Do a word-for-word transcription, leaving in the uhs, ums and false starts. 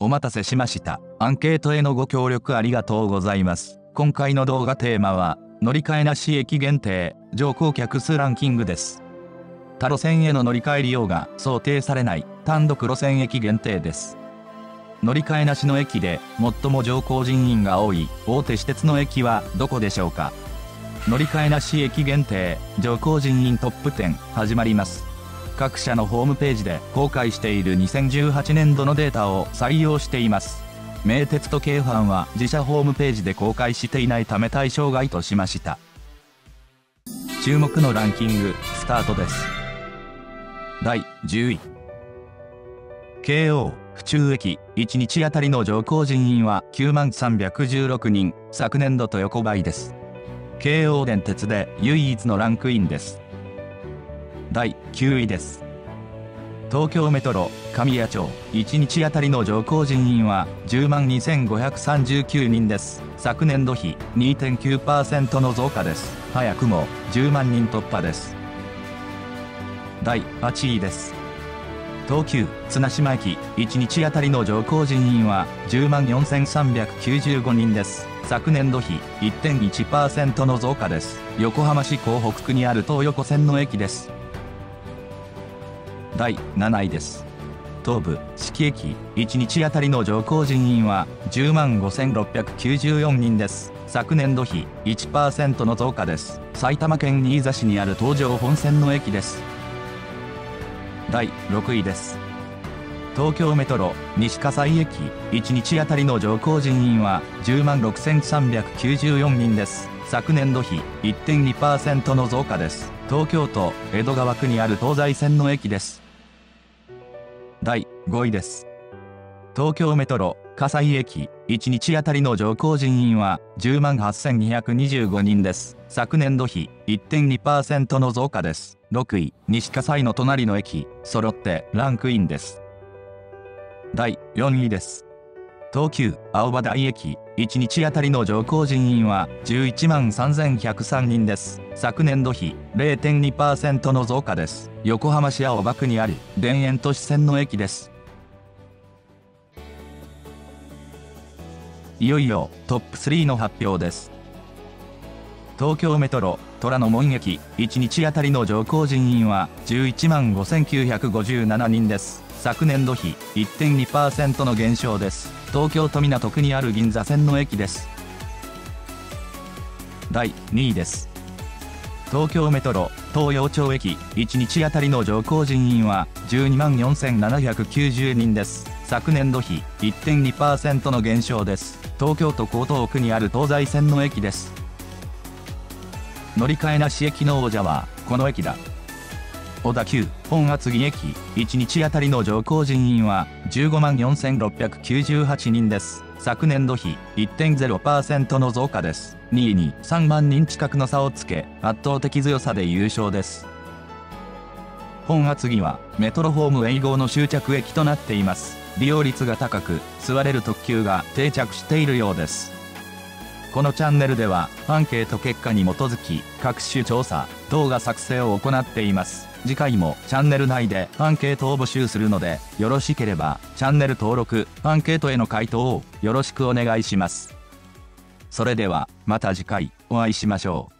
お待たせしました。アンケートへのご協力ありがとうございます。今回の動画テーマは、乗り換えなし駅限定、乗降客数ランキングです。他路線への乗り換え利用が想定されない単独路線駅限定です。乗り換えなしの駅で最も乗降人員が多い大手私鉄の駅はどこでしょうか。乗り換えなし駅限定、乗降人員トップじゅう始まります。各社のホームページで公開しているにせんじゅうはちねんどのデータを採用しています。名鉄と京阪は自社ホームページで公開していないため対象外としました。注目のランキング、スタートです。だいじゅうい。京王府中駅、いちにちあたりの乗降人員はきゅうまんさんびゃくじゅうろくにん、昨年度と横ばいです。京王電鉄で唯一のランクインです。だいきゅういです。東京メトロ神谷町、いちにちあたりの乗降人員はじゅうまんにせんごひゃくさんじゅうきゅうにんです。昨年度比 にてんきゅうパーセント の増加です。早くもじゅうまんにん突破です。だいはちいです。東急綱島駅、いちにちあたりの乗降人員はじゅうまんよんせんさんびゃくきゅうじゅうごにんです。昨年度比 いってんいちパーセント の増加です。横浜市港北区にある東横線の駅です。だいなないです。東武志木駅、いちにちあたりの乗降人員はじゅうまんごせんろっぴゃくきゅうじゅうよにんです。昨年度比 いちパーセント の増加です。埼玉県新座市にある東上本線の駅です。だいろくいです。東京メトロ西葛西駅、いちにちあたりの乗降人員はじゅうまんろくせんさんびゃくきゅうじゅうよにんです。昨年度比 いってんにパーセント の増加です。東京都江戸川区にある東西線の駅です。だいごいです。東京メトロ葛西駅、いちにちあたりの乗降人員はじゅうまんはっせんにひゃくにじゅうごにんです。昨年度比 いってんにパーセント の増加です。ろくい、西葛西の隣の駅、揃ってランクインです。だいよんいです。東急青葉台駅、いちにちあたりの乗降人員はじゅういちまんさんぜんひゃくさんにんです。昨年度比 れいてんにパーセント の増加です。横浜市青葉区にある田園都市線の駅です。いよいよトップスリーの発表です。東京メトロ虎ノ門駅、いちにちあたりの乗降人員はじゅういちまんごせんきゅうひゃくごじゅうななにんです。昨年度比 いってんにパーセント の減少です。東京都港区にある銀座線の駅です。だいにいです。東京メトロ東陽町駅、いちにちあたりの乗降人員はじゅうにまんよんせんななひゃくきゅうじゅうにんです。昨年度比 いってんにパーセント の減少です。東京都江東区にある東西線の駅です。乗り換えなし駅の王者はこの駅だ。小田急本厚木駅、いちにちあたりの乗降人員はじゅうごまんよんせんろっぴゃくきゅうじゅうはちにんです。昨年度比 いってんゼロパーセント の増加です。にいにさんまんにん近くの差をつけ、圧倒的強さで優勝です。本厚木はメトロホーム併合の終着駅となっています。利用率が高く、座れる特急が定着しているようです。このチャンネルではアンケート結果に基づき各種調査、動画作成を行っています。次回もチャンネル内でアンケートを募集するので、よろしければチャンネル登録、アンケートへの回答をよろしくお願いします。それではまた次回お会いしましょう。